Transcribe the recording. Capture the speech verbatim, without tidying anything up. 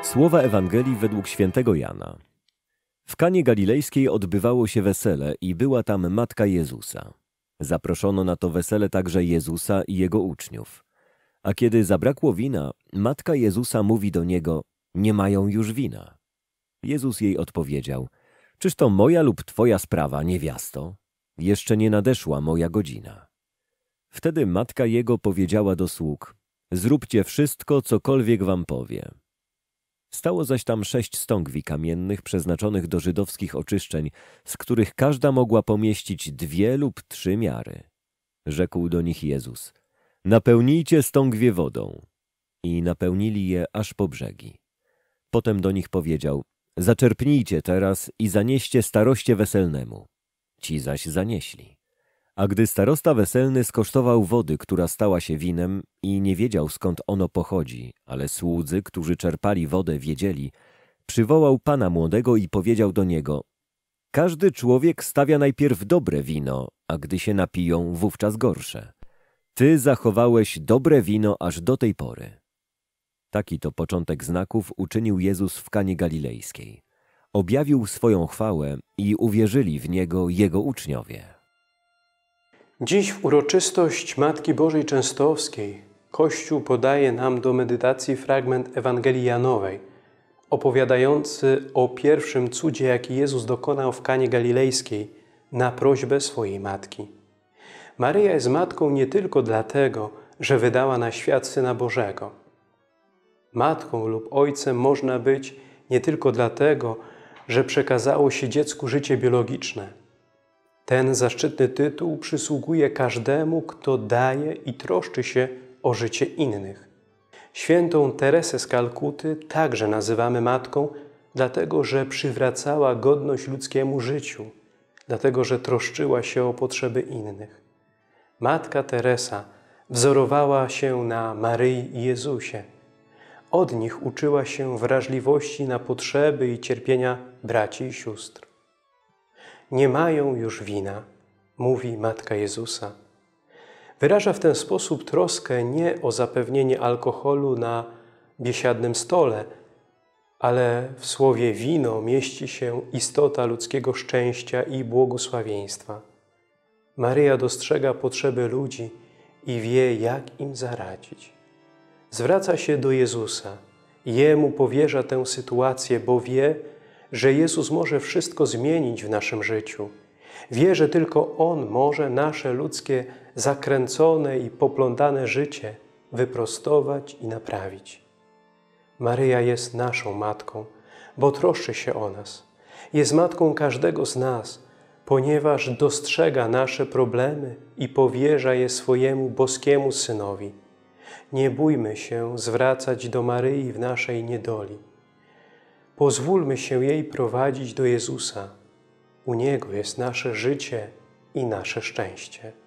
Słowa Ewangelii według świętego Jana. W Kanie Galilejskiej odbywało się wesele i była tam matka Jezusa. Zaproszono na to wesele także Jezusa i jego uczniów. A kiedy zabrakło wina, matka Jezusa mówi do niego: nie mają już wina. Jezus jej odpowiedział: czyż to moja lub twoja sprawa, niewiasto? Jeszcze nie nadeszła moja godzina. Wtedy matka jego powiedziała do sług: zróbcie wszystko, cokolwiek wam powie. Stało zaś tam sześć stągwi kamiennych przeznaczonych do żydowskich oczyszczeń, z których każda mogła pomieścić dwie lub trzy miary. Rzekł do nich Jezus: napełnijcie stągwie wodą. I napełnili je aż po brzegi. Potem do nich powiedział: zaczerpnijcie teraz i zanieście staroście weselnemu. Ci zaś zanieśli. A gdy starosta weselny skosztował wody, która stała się winem i nie wiedział, skąd ono pochodzi, ale słudzy, którzy czerpali wodę, wiedzieli, przywołał pana młodego i powiedział do niego: każdy człowiek stawia najpierw dobre wino, a gdy się napiją, wówczas gorsze. Ty zachowałeś dobre wino aż do tej pory. Taki to początek znaków uczynił Jezus w Kanie Galilejskiej. Objawił swoją chwałę i uwierzyli w Niego Jego uczniowie. Dziś w uroczystość Matki Bożej Częstochowskiej Kościół podaje nam do medytacji fragment Ewangelii Janowej, opowiadający o pierwszym cudzie, jaki Jezus dokonał w Kanie Galilejskiej na prośbę swojej matki. Maryja jest matką nie tylko dlatego, że wydała na świat Syna Bożego. Matką lub ojcem można być nie tylko dlatego, że przekazało się dziecku życie biologiczne. Ten zaszczytny tytuł przysługuje każdemu, kto daje i troszczy się o życie innych. Świętą Teresę z Kalkuty także nazywamy matką, dlatego że przywracała godność ludzkiemu życiu, dlatego że troszczyła się o potrzeby innych. Matka Teresa wzorowała się na Maryi i Jezusie. Od nich uczyła się wrażliwości na potrzeby i cierpienia braci i sióstr. Nie mają już wina, mówi Matka Jezusa. Wyraża w ten sposób troskę nie o zapewnienie alkoholu na biesiadnym stole, ale w słowie wino mieści się istota ludzkiego szczęścia i błogosławieństwa. Maryja dostrzega potrzeby ludzi i wie, jak im zaradzić. Zwraca się do Jezusa. Jemu powierza tę sytuację, bo wie, że Jezus może wszystko zmienić w naszym życiu. Wie, że tylko On może nasze ludzkie, zakręcone i poplątane życie wyprostować i naprawić. Maryja jest naszą matką, bo troszczy się o nas. Jest matką każdego z nas, ponieważ dostrzega nasze problemy i powierza je swojemu boskiemu Synowi. Nie bójmy się zwracać do Maryi w naszej niedoli. Pozwólmy się jej prowadzić do Jezusa. U Niego jest nasze życie i nasze szczęście.